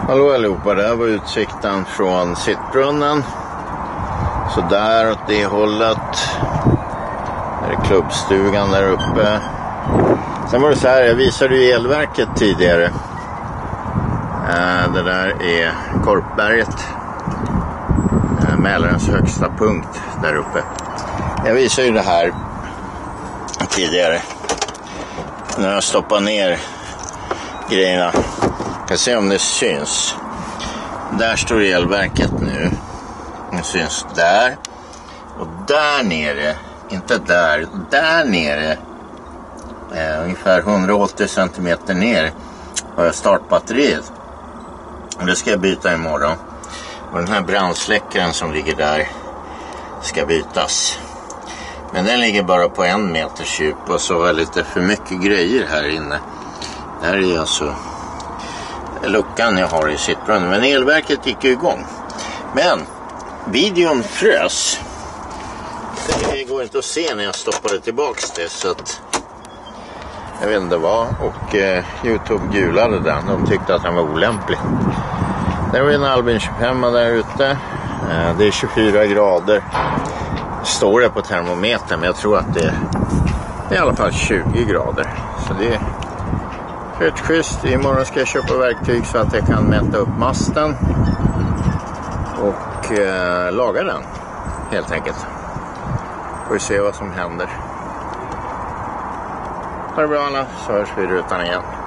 Hallå allihopa, det här var utsikten från sittbrunnen. Så där åt det hållet. Där är klubbstugan där uppe. Sen var det så här, jag visade ju elverket tidigare. Det där är Korpberget. Mälarens högsta punkt där uppe. Jag visade ju det här tidigare. När jag stoppar ner grejerna. Jag kan se om det syns. Där står elverket nu. Det syns där. Och där nere, inte där nere. Ungefär 180 cm ner har jag startbatteriet. Och det ska jag byta imorgon. Och den här brandsläckaren som ligger där ska bytas. Men den ligger bara på 1 meters djup och så var lite för mycket grejer här inne. Det här är alltså luckan jag har i sittbrunnen. Men elverket gick ju igång. Men videon frös. Det går inte att se när jag stoppade tillbaks det, så att jag vet inte vad. Och Youtube gulade den. De tyckte att den var olämplig. Det var en Albin 25 där ute. Det är 24 grader. Står det på termometern, men jag tror att det är i alla fall 20 grader. Så det är rätt schysst. Imorgon ska jag köpa verktyg så att jag kan mäta upp masten och laga den helt enkelt. Får vi se vad som händer. Ha det bra alla, så hörs vi i rutan igen.